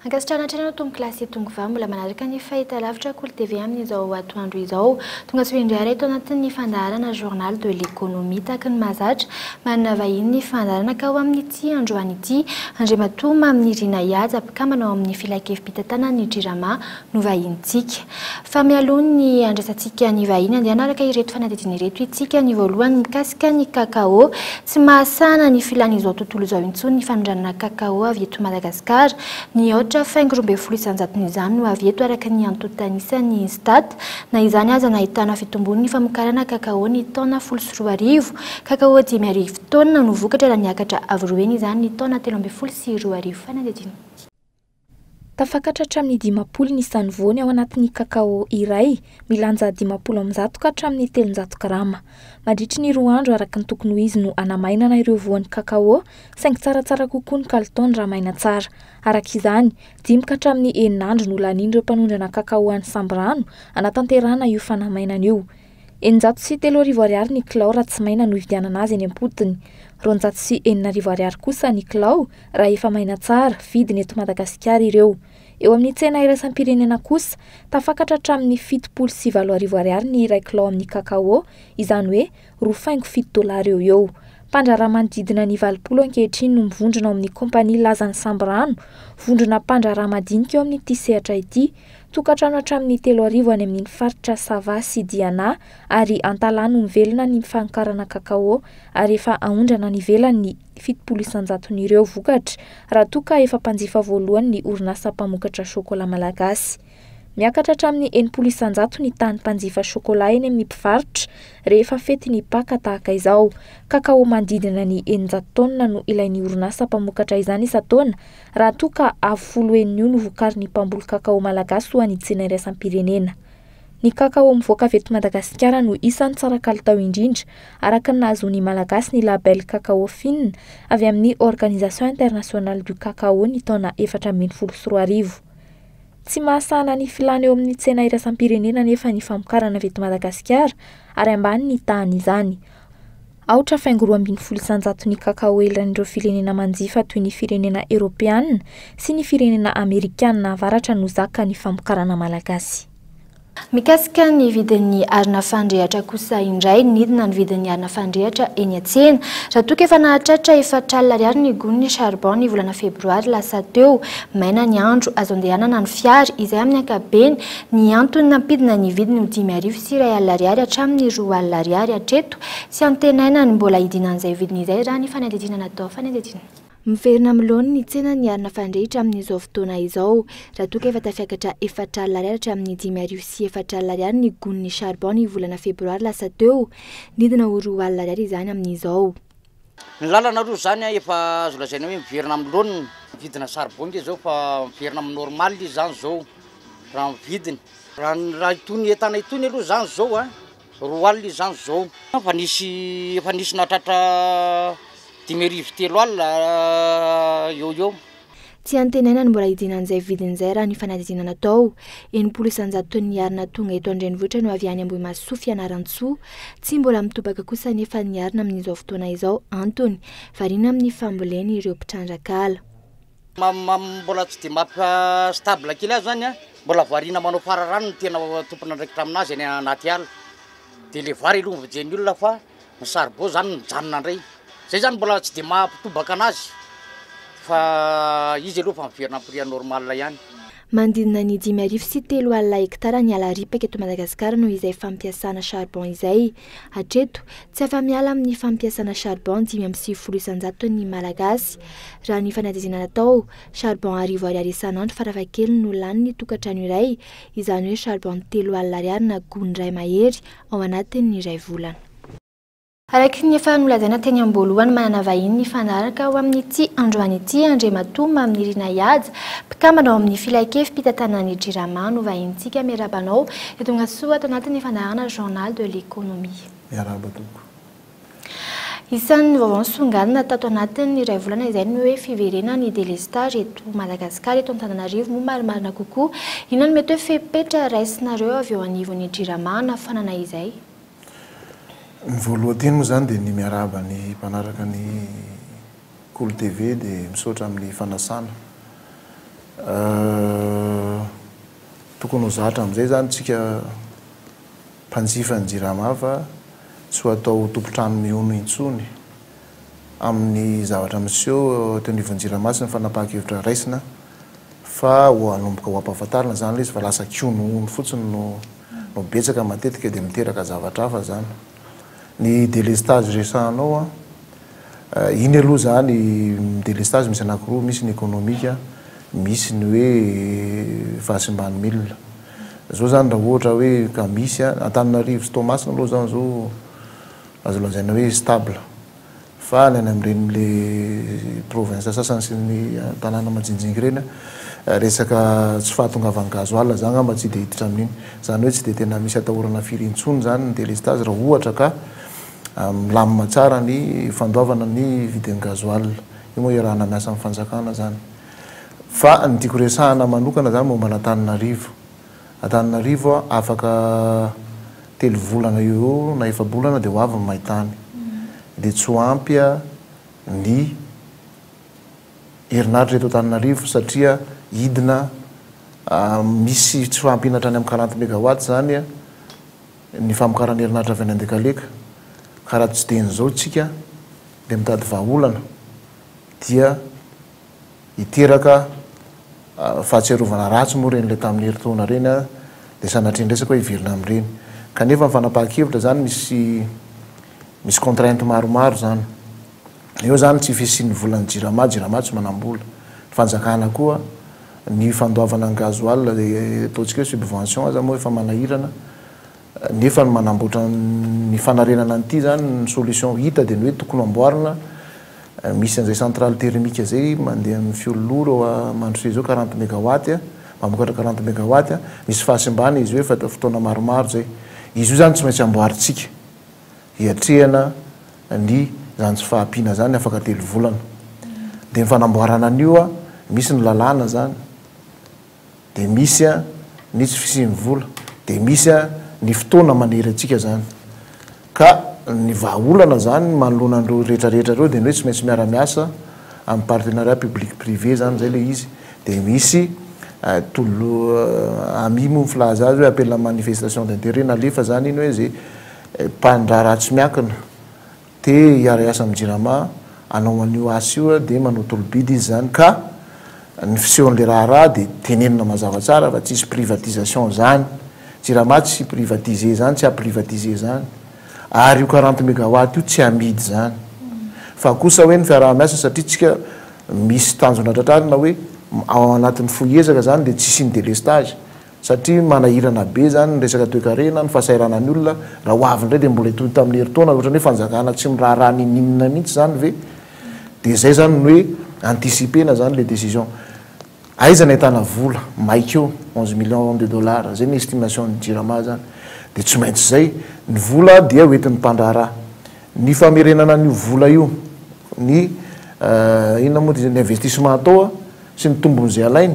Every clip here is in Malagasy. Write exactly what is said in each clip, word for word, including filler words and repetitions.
Ankasitrana trano tombo klasy tongo va mbola manaraka ny fahitalavitra Kolo T V amin'izao atoandro izao. Tonga sy indray eto anatin'ny fandaharana journal de l'économie tahaka ny mahazatra manana vahiny ny fandaharana ka ho amin'ity androany ity Andriamatoa amin'ny Rina Ihaja mpikamanao amin'ny filakevim-pitantanana ny Jirama no vahintsika. Fa mialoha ny andrasantsika ny vahiny andeha araka ireto fanadidina ireto itsika ny voalohany mikasika ny kakao tsy mahasana ny filan'izao tontolo izao intsony ny fanondranana kakao avy eto Madagasikara ny faingo roa ambin'ny folo isan-jaton'ny izany no avy eto araka ny antotanisany Instat na izany aza nahitana fitombony ny famokarana kakao ny taona folo sy roa arivo kakao dimy arivo taona no vokatra raha niakatra avy roeny izany ny taona telo ambin'ny folo sy roa arivo fanadidina. Tafakatra hatramin'ny dimampolo ny isany voany ao anatin'ny kakao iray milanja dimampolo amby zato ka hatramin'ny telonjato grama. Mandritry ny roa andro araka ny tokony ho izy no anamainana ireo voan'ny kakao saingy tsaratsara kokoa ny kalitao raha maina tsara. Araka izany, dimy ka hatramin'ny enin'andro no lanin'ireo mpanondrana kakao any Sambrano anatanterahana io fanamainana io. Eninjato sy telo arivo ariary ny kilao raha tsy maina no ividianana azy eny am-potony. Roanjato sy enina arivo ariary kosa ny kilao raha efa maina tsara vidiny eto Madagasikara ireo. Eo amin'ny tsena iraisam-pirenena kosa, tafakatra hatramin'ny fitopolo sy valo arivo ariary ny iray kilao amin'ny kakao, izany hoe roa faingo fito dolary eo eo. Mpandraharaha manodidina ny valopolo ankehitriny no mivondrona ao amin'ny kompania lazan'ny Sambrano, vondrona mpandraharaha madinika eo amin'ity sehatra ity, tokantrano hatramin'ny telo arivo any amin'ny faritra Sava sy Diana ary Antalana no mivelona ny fankarana kakao ary efa ahondrana ny velany fitopolo isan-jaton'ireo vokatra raha toa ka efa mpanjifa voalohany ny orinasa mpamokatra shokola malagasy. Miakatra hatramin'ny enimpolo isan-jato ny tany mpanjifa shokola eny amin'ny mpivarotra rehefa fety ny paka tahaka izao. Kakao mandidina ny eninjato taona no ilain'ny orinasa mpamokatra izany isa-taona raha toa ka avo folo enina no vokarin'ny mpamboly kakao malagasy ho any tsena iraisam-pirenena. Ny kakao mivoaka avy eto Madagasikara no isan'ny tsara kalitao indrindra araka ny nahazoany malagasy ny label kakao fine avy amin'ny Organisation Internationale du Cacao ny taona efatra ambin'ny folo sy roa arivo. Tsy mahasana ny filana eo amin'ny tsena iraisam-pirenena nefa ny famokarana avy eto Madagasikara ary ambany ny tahany izany. Aotra faingo roa ambin'ny folo isan-jato ny kakao elan'ireo firenena manjifa toy ny firenena Eoropeanina sy ny firenena Amerikanina avaratra no zaka ny famokarana malagasy. Mikasika ny vidin'ny arina fandrehatra kosa indray nidina ny vidin'ny arina fandrehatra eny an-tsena raha toa ka efa nahatratra efatra alina ariary ny gony ny charbon ny volana febroary lasa teo maina ny andro azo andehanana ny fiara izay amin'ny ankabeny ny antony nampidina ny vidiny ho dimy arivo sy iray alina ariary hatramin'ny roa alina ariary hatreto sy antenaina ny mbola hidinan'izay vidiny izay raha ny fanadidina natao fanadidina. Miverina miloany ny tsena ny arina fandrehitra amin'izao fotoana izao raha toa ka efa tafiakatra efatra alina ariary hatramin'ny dimy arivo sy efatra alina ariary ny gony ny charbon ny volana febroary lasa teo nidina ho roa alina ariary izany amin'izao. Ny lalana aloha zany efa azo lazaina hoe miverina miloany vidina charbon zao fa miverina amin'ny normal izy zany zao raha vidiny raha raha itony entana itony aloha zany zao a roa alina izy zany zao fa nisy efa nisy nahatratra dimy arivo telo alina eo eo. Tsy antenaina ny mbola hidinan'izay vidin'izay raha ny fanadidina natao. Enimpolo isan-jato ny arina tonga eto an-drenivohitra no avy any Ambohimaso Fianarantsoa. Tsy mbola mitobaka kosa nefa ny arina amin'izao fotoana izao antony variana amin'ny famboleny ireo mpitrandraka ala. Mbola tsy dia mampa stable kely azy zany a mbola variana manao fararano no tena tompona andraikitra aminazy any anaty ala dia le vary aloha mividian'ny olona fa ny charbon zany mijanona indray. Zay zany mbola tsy dia mampitobaka anazy fa izy aloha fa miverina prix normal ihany. Mandidina ny dimy arivo sy telo alina hektara ny ala ripaka eto Madagasikara no izay fampiasana charbon izay. Hatreto tsy afa-miala amin'ny fampiasana charbon dimy amby sivifolo isan-jato ny malagasy. Raha ny fanadidina natao charbon arivo ariary isan'andro farafahakeliny no lanin'ny tokantrano iray izany hoe charbon telo alina ariary na gony iray mahery ao anatin'ny iray volana. Araka ny efa nolazaina teny am-boalohany manana vahiny ny fanaraka ao amin'ity androany ity Andriamatoa amin'ny Rina Ihaja mpikamanao amin'ny filakevim-pitantanana ny Jirama no vahintsika miarabanao eto Ngasoa ato anatin'ny fandaharana journal de l'économie. Miaraba toko. Isan'ny vaovao nisongadina tato anatin'ny iray volana izay ny hoe fiverenana ny délestage eto Madagasikara eto Antananarivo momba marimarina kokoa inona no mety hoe fepetra raisinareo avy eo anivon'ny Jirama na fanana izay. Ny voalohany moa zany dia ny miaraba ny mpanaraka ny Kolo T V dia misaotra amin'ny fanasana tokony ho zatra amin'izay zany tsika mpanjifa ny jirama fa tsy ho atao tompotrano miono intsony amin'ny zavatra miseho teo anivon'njirama sy ny fanapahan-kevitra raisina fa ho anomboka ho ampahafantarina zany le izy fa lasa kionono fotsiny no no betsaka matetika dia miteraka zavatra hafa zany ny délestage resahanao a iny aloha zany délestage misy anankiroa misy ny économique misy ny hoe fahasimbany milina zao zany raha ohatra hoe ka misy Antananarivo sy Toamasina aloha zany zao azo lazaina hoe stable fa ny any amin'ireny le province sasany sy ny tanàna majinjingy reny resaka tsy fahatongavan'ny gazoil zany amba tsy dia hiditra amin'iny zany hoe tsy dia tena misy atahorana firy intsony zany ny délestage raha ohatra ka milamina tsara ny fandoavana ny vidin'ny gazoil io moa iarahana miasa amin'ny fanjakana zany fa ny tiako resahana manokana zany momba n'Antananarivo Antananarivo afaka telo volana eo na efa bolana dia ho avy ny mahitany dia tsy ho ampy ny herinaratra eto Antananarivo satria hidina misy tsy fampinatra any amin'ny quarante mégawatt zany ny famokarana herinaratra avy any an-dekaleka ka raha tsy dian'izao tsika dia mitady vahaolana dia hiteraka fahatsiarovana ratsy moa reny le tamin'ny herintaona reny a dia sanatria resaka hoe hiverina amin'ireny kanefa ny fanapahan-kevitra zany misy misy contrainte maromaro zany eo zany tsy fisian'ny volan'ny jirama jirama tsy manambola fanjakana koa ny fandoavana ny gazoil ataontsika hoe subvention aza moa efa manahirana nefa ny manamboatra ny fanarenana an'ity zany ny solution hita dia ny hoe tokony amboarina misy an'izay centrale thermique zay mandeha amin'ny fiololoro mandrosoe zao quarante mégawatt mamokatra quarante mégawatt misy fahasimbany izy hoe fa fotoana maromaro zay izy io zany tsy maintsy amboaritsika hiatrehana ny zany tsy fahampiana zany afaka telo volana dia ny fanamboarana an'io a misy ny lalàna zany dia misy a ny tsy fisian'ny vola dia misy a ny fotoana manery atsika zany ka ny vahaolana zany manoloana an'ireo rehetrarehetra reo dia ny hoe tsy maintsy miara-miasa amin'ny partenariat public privé zany zay le izy dia misy tolo amimo filaza azy hoe appel à manifestation d'intérêt nalefa zany iny hoe zay mpandraha ratsy miakina te hiara-iasa amin'ny jirama anao an'io asa io dia manao tolobidy izy zany ka ny fisehoan'le raharaha dia tenenina mazava tsara fa tsisy privatisation zany jirama tsy privatiser zany tsy aprivatiser zany ary io quarante mégawatt io tsy amidy zany fa kosa hoe ny fiaraha-miasa satria tsika misy tanjona tratrarina hoe ao anatin'ny foiezaka zany dia tsisy ny délestage satria manahirana be zany ny resaka toe-karena ny fahasairana ny olona raha ho avy indray dia mbola itoy tamin'ny herintaona ohatrany hoe fanjakana tsy mirahaраha nininina mihitsy zany ve dia zay zany ny hoe anticipena zany le décision aiza ny ahitana vola maika eo onze millions de dollars zay ny estimation ny jirama zany dia tsy maintsy zay ny vola dia hoentin'ny mpandraharaha ny famerenana n'io vola io ny inona moa ny investissement atao sy ny tombon'izay alainy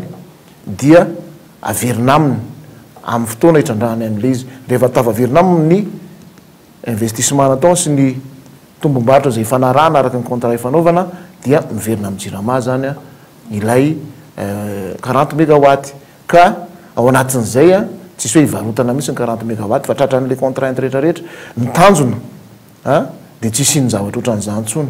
dia averina aminy amin'ny fotoana hitrandrahany an'le izy rehefa tavaverina aminy ny investissement natao sy ny tombom-barotra zay fanarahana araka ny contrat ifanaovana dia miverina amin'ny jirama zany a ilay quarante mégawatt ka ao anatin'izay a tsisy hoe hivarotana mihitsy ny quarante mégawatt fa tratran'le contrainte rehetrarehetra ny tanjona a dia tsisy ny zavatra ohatran'izany ntsony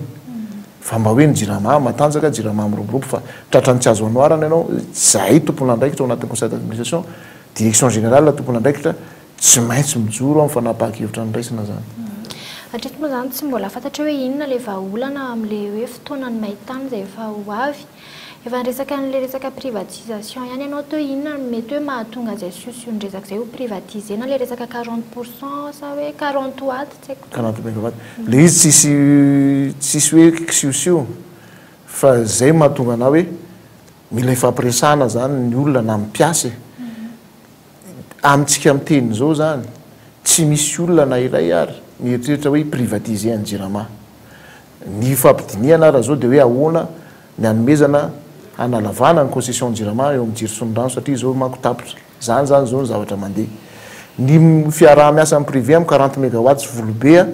fa mba hoe ny jirama matanjaka jirama miroborobo fa tratrany tsy azo anoarana ianao zay tompon'andraikitra ao anatin'ny conseil d'administration direction générale tompon'andraikitra tsy maintsy mijoro amin'ny fanapahan-kevitra ny raisina zany hatreto moa zany tsy mbola fantatra hoe inona le vahaolana amin'le hoe fotoana ny mahitany zay efa ho avy efa nyresaka n'le resaka privatisation ihany ianao teo inona mety hoe mahatonga zay siosio ny resaka zay ho privatiser na le resaka quarante pourcent sa hoe quarante watt tsy haiko quarante mégawatt le izy tsisy tsisy hoe siosio fa zay mahatonga anao hoe mila ifampiresahana zany ny olona na mipiasy amintsika miteny zao zany tsy misy olona na iray ary mieritreritra hoe privatiser ny jirama ny fampidiniana raha zao dia hoe ahoana ny anomezana analavana ny concession ny jirama eo amin'ny jirosonyrano satria zao manko tapitra zany zany zao ny zavatra mandeha ny fiaraha-miasa amin'ny privé amin'ny quarante mégawatt sy volobea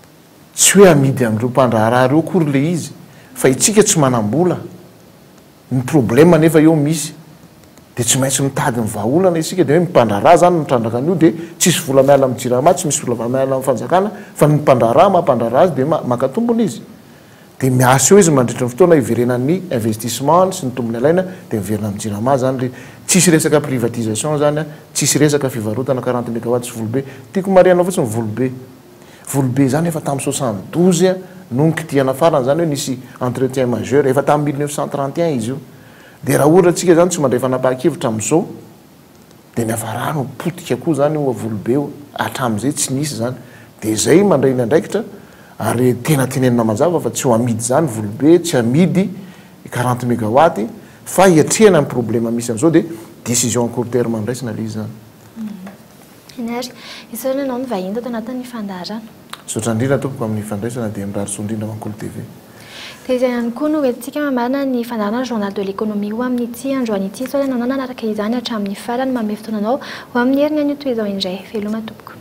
tsy hoe amidy amin'ireo mpandraharaha reo kory le izy fa itsika tsy manambola ny problème nefa eo misy de tsy maintsy mitady ny vahaolana isika de hoe mipandrara zany mitrandraka an'io de tsisy vola miala amin'ny jirama tsy misy vola miala amin'ny fanjakana fa ny mpandrara mampandrara azy de makatombony izy de miasa eo izy mandritra ny fotoana iverenan'ny investissement sy ny tombony alaina de miverina amin'ny jirama zany le tsisy resaka privatisation zany tsisy resaka fivarotana quarante mégawatt sy volobe tiako mariana fotsiny volobe volobe zany efa tamin'ny soixante douze no nikitiana farany zany hoe nisy entretien majeur efa tamin'ny mille neuf cent trente et un izy io de raha ohatra atsika zany tsy mandray fanapahan-kevitra amin'izao de ny avarano potika koa zany o volobe io hatramin'izay tsy nisy zany de zay mandray ny andraikitra ary tena tenenina mazava fa tsy ho amidy zany volobe tsy amidy quarante mégawatt fa hiatrehana amin'ny problème misy amin'izao de décision court terme andraisina le izy zany Inary isana anao ny vahiny tato anatin'ny fandarana sotra indrindra tompoko amin'ny fandraisana de mirary indrindra Mankolo T V dia izay ihany koa no entsika mamana ny fandarana journal de l'économie ho amin'ity androany ity sao nanao nanaraka izany hatramin'ny farany manome fotoananao ho amin'ny herinany toy izao indray veloma tompoko